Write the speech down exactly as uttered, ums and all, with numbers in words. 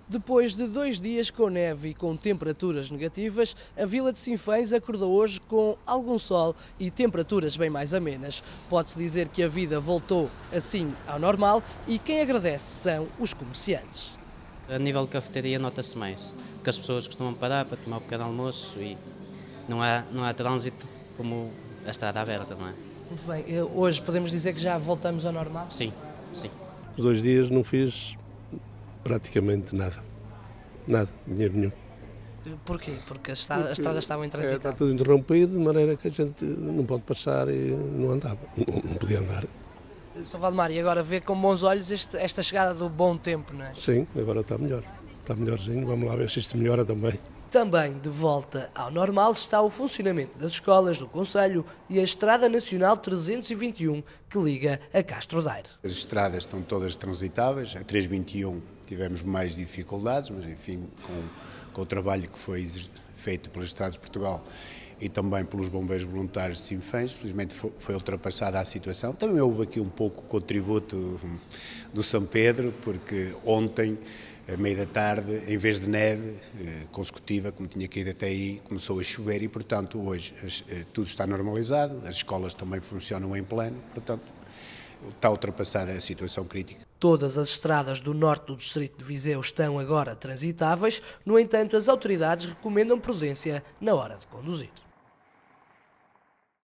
Depois de dois dias com neve e com temperaturas negativas, a Vila de Sinfãs acordou hoje com algum sol e temperaturas bem mais amenas. Pode-se dizer que a vida voltou assim ao normal e quem agradece são os comerciantes. A nível de cafeteria nota-se mais, porque as pessoas costumam parar para tomar um pequeno almoço e não há, não há trânsito como a estrada aberta, não é? Muito bem, hoje podemos dizer que já voltamos ao normal? Sim, sim. Os dois dias não fiz praticamente nada, nada, dinheiro nenhum. Porquê? Porque as estradas, as estradas estavam É, intransitáveis. está tudo interrompido, de maneira que a gente não pode passar e não andava, não, não podia andar. Sr. Valdemar, e agora vê com bons olhos este, esta chegada do bom tempo, não é? Sim, agora está melhor, está melhorzinho, vamos lá ver se isto melhora também. Também de volta ao normal está o funcionamento das escolas do concelho e a Estrada Nacional trezentos e vinte e um, que liga a Castro Daire. As estradas estão todas transitáveis, a trezentos e vinte e um tivemos mais dificuldades, mas enfim, com, com o trabalho que foi feito pelas Estradas de Portugal e também pelos bombeiros voluntários de Sinfãs, felizmente foi, foi ultrapassada a situação. Também houve aqui um pouco o contributo do São Pedro, porque ontem, à meia da tarde, em vez de neve eh, consecutiva, como tinha caído até aí, começou a chover e, portanto, hoje as, eh, tudo está normalizado, as escolas também funcionam em pleno, portanto, está ultrapassada a situação crítica. Todas as estradas do norte do distrito de Viseu estão agora transitáveis, no entanto, as autoridades recomendam prudência na hora de conduzir.